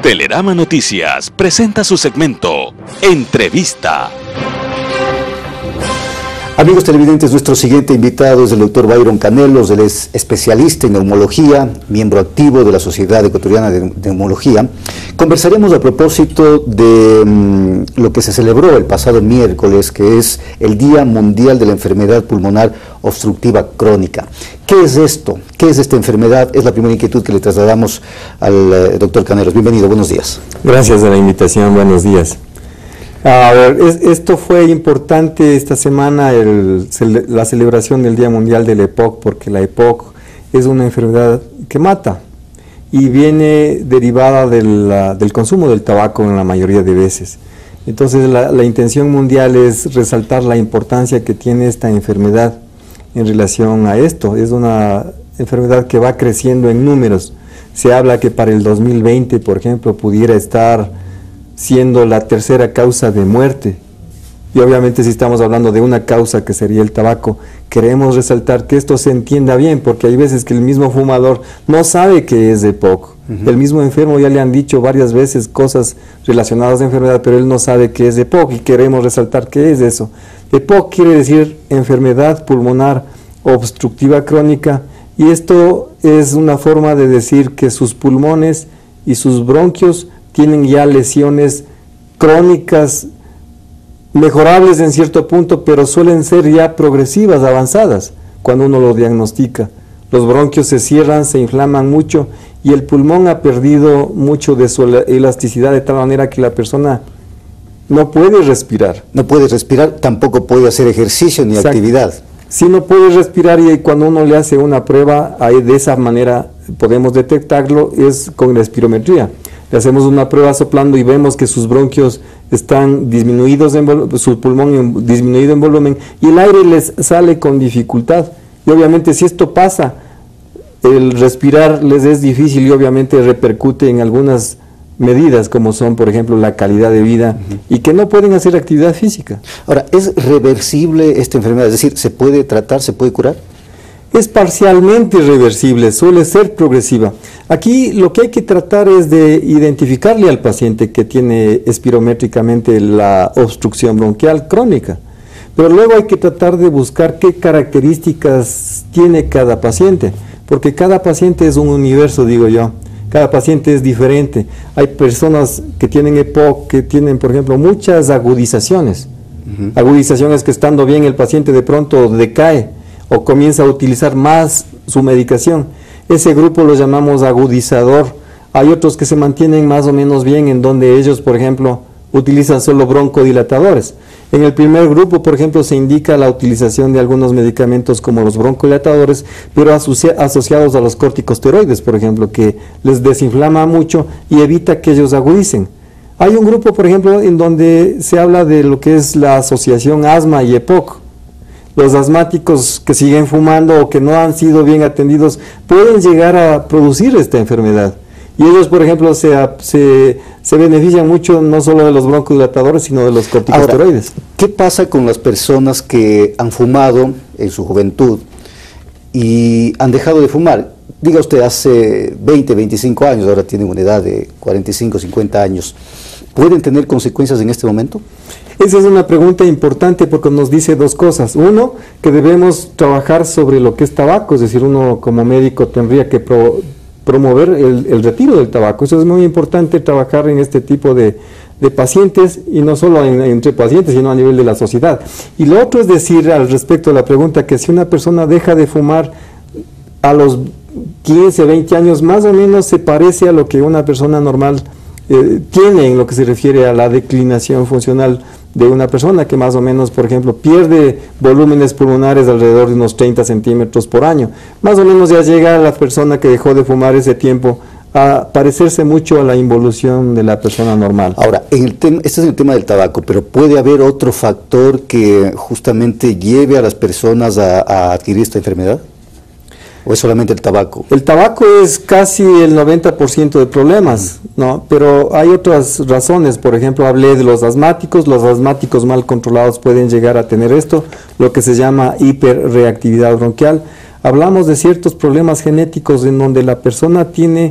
Telerama Noticias presenta su segmento Entrevista. Amigos televidentes, nuestro siguiente invitado es el doctor Byron Canelos. Él es especialista en neumología, miembro activo de la Sociedad Ecuatoriana de Neumología. Conversaremos a propósito de lo que se celebró el pasado miércoles, que es el Día Mundial de la Enfermedad Pulmonar Obstructiva Crónica. ¿Qué es esto? ¿Qué es esta enfermedad? Es la primera inquietud que le trasladamos al doctor Canelos. Bienvenido, buenos días. Gracias por la invitación, buenos días. A ver, esto fue importante esta semana, la celebración del Día Mundial del EPOC, porque la EPOC es una enfermedad que mata y viene derivada del consumo del tabaco en la mayoría de veces. Entonces la intención mundial es resaltar la importancia que tiene esta enfermedad en relación a esto. Es una enfermedad que va creciendo en números. Se habla que para el 2020, por ejemplo, pudiera estar siendo la tercera causa de muerte. Y obviamente si estamos hablando de una causa que sería el tabaco, queremos resaltar que esto se entienda bien, porque hay veces que el mismo fumador no sabe que es EPOC. El mismo enfermo ya le han dicho varias veces cosas relacionadas a la enfermedad, pero él no sabe que es EPOC y queremos resaltar qué es eso. EPOC quiere decir enfermedad pulmonar obstructiva crónica, y esto es una forma de decir que sus pulmones y sus bronquios tienen ya lesiones crónicas, mejorables en cierto punto, pero suelen ser ya progresivas, avanzadas, cuando uno lo diagnostica. Los bronquios se cierran, se inflaman mucho, y el pulmón ha perdido mucho de su elasticidad, de tal manera que la persona no puede respirar. No puede respirar, tampoco puede hacer ejercicio ni actividad. Si no puede respirar, y cuando uno le hace una prueba, ahí de esa manera podemos detectarlo, es con la espirometría. Le hacemos una prueba soplando y vemos que sus bronquios están disminuidos, su pulmón disminuido en volumen, y el aire les sale con dificultad. Y obviamente si esto pasa, el respirar les es difícil y obviamente repercute en algunas medidas, como son, por ejemplo, la calidad de vida, y que no pueden hacer actividad física. Ahora, ¿es reversible esta enfermedad? Es decir, ¿se puede tratar, se puede curar? Es parcialmente reversible, suele ser progresiva. Aquí lo que hay que tratar es de identificarle al paciente que tiene espirométricamente la obstrucción bronquial crónica, pero luego hay que tratar de buscar qué características tiene cada paciente, porque cada paciente es un universo, digo yo. Cada paciente es diferente. Hay personas que tienen EPOC, que tienen, por ejemplo, muchas agudizaciones. Agudizaciones que estando bien el paciente de pronto decae o comienza a utilizar más su medicación. Ese grupo lo llamamos agudizador. Hay otros que se mantienen más o menos bien, en donde ellos, por ejemplo, utilizan solo broncodilatadores. En el primer grupo, por ejemplo, se indica la utilización de algunos medicamentos como los broncodilatadores, pero asociados a los corticosteroides, por ejemplo, que les desinflama mucho y evita que ellos agudicen. Hay un grupo, por ejemplo, en donde se habla de lo que es la asociación asma y EPOC. Los asmáticos que siguen fumando o que no han sido bien atendidos pueden llegar a producir esta enfermedad. Y ellos, por ejemplo, se benefician mucho no solo de los broncodilatadores, sino de los corticosteroides. Ahora, ¿qué pasa con las personas que han fumado en su juventud y han dejado de fumar? Diga usted, hace 20, 25 años, ahora tienen una edad de 45, 50 años. ¿Pueden tener consecuencias en este momento? Esa es una pregunta importante porque nos dice dos cosas. Uno, que debemos trabajar sobre lo que es tabaco, es decir, uno como médico tendría que promover el retiro del tabaco. Eso es muy importante, trabajar en este tipo de pacientes, y no solo entre pacientes, sino a nivel de la sociedad. Y lo otro es decir, al respecto de la pregunta, que si una persona deja de fumar a los 15, 20 años, más o menos se parece a lo que una persona normal tiene en lo que se refiere a la declinación funcional de una persona, que más o menos, por ejemplo, pierde volúmenes pulmonares alrededor de unos 30 centímetros por año. Más o menos ya llega a la persona que dejó de fumar ese tiempo a parecerse mucho a la involución de la persona normal. Ahora, este es el tema del tabaco, pero ¿puede haber otro factor que justamente lleve a las personas a adquirir esta enfermedad? ¿O es solamente el tabaco? El tabaco es casi el 90% de problemas, ¿no? Pero hay otras razones. Por ejemplo, hablé de los asmáticos mal controlados pueden llegar a tener esto, lo que se llama hiperreactividad bronquial. Hablamos de ciertos problemas genéticos en donde la persona tiene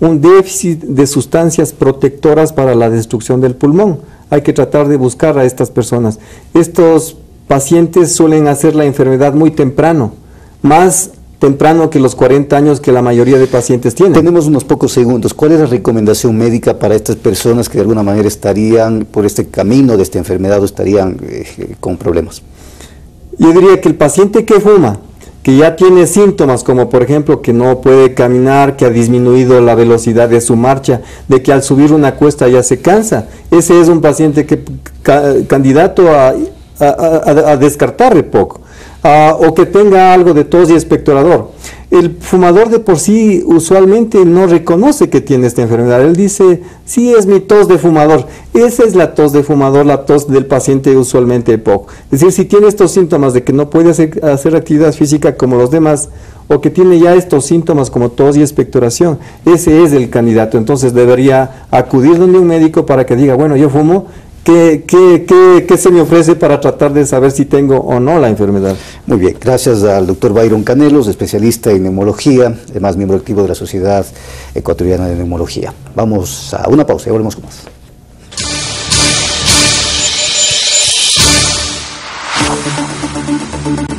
un déficit de sustancias protectoras para la destrucción del pulmón. Hay que tratar de buscar a estas personas. Estos pacientes suelen hacer la enfermedad muy temprano, más temprano que los 40 años que la mayoría de pacientes tienen. Tenemos unos pocos segundos. ¿Cuál es la recomendación médica para estas personas que de alguna manera estarían por este camino de esta enfermedad o estarían con problemas? Yo diría que el paciente que fuma, que ya tiene síntomas como por ejemplo que no puede caminar, que ha disminuido la velocidad de su marcha, de que al subir una cuesta ya se cansa, ese es un paciente que candidato a descartar de poco. O que tenga algo de tos y expectorador. El fumador de por sí usualmente no reconoce que tiene esta enfermedad. Él dice, sí, es mi tos de fumador. Esa es la tos de fumador, la tos del paciente usualmente EPOC. Es decir, si tiene estos síntomas de que no puede hacer actividad física como los demás, o que tiene ya estos síntomas como tos y expectoración, ese es el candidato. Entonces debería acudir donde un médico para que diga, bueno, yo fumo, ¿Qué se me ofrece para tratar de saber si tengo o no la enfermedad? Muy bien, gracias al doctor Byron Canelos, especialista en neumología, además miembro activo de la Sociedad Ecuatoriana de Neumología. Vamos a una pausa y volvemos con más.